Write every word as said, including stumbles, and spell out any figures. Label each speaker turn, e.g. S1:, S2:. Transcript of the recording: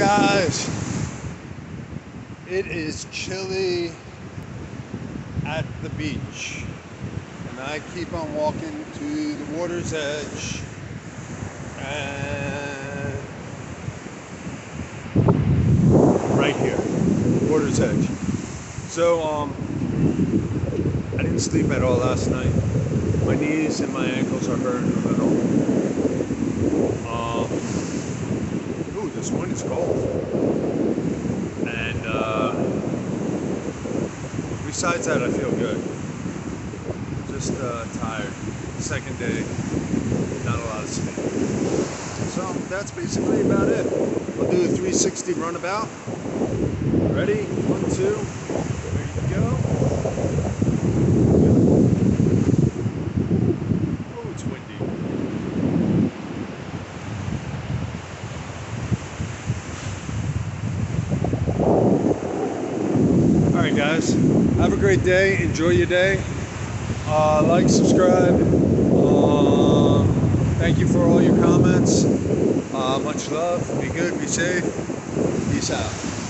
S1: guys, it is chilly at the beach, and I keep on walking to the water's edge, and right here, water's edge. So um, I didn't sleep at all last night. My knees and my ankles are hurting a little. Um, ooh, this one is cold. And uh, besides that, I feel good. Just uh, tired. Second day, not a lot of sleep. So that's basically about it. I'll do a three sixty runabout. Ready? One, two. There you go. Oh, it's windy. All right, guys. Have a great day. Enjoy your day. Uh, like, subscribe. Um, thank you for all your comments. Uh, much love. Be good. Be safe. Peace out.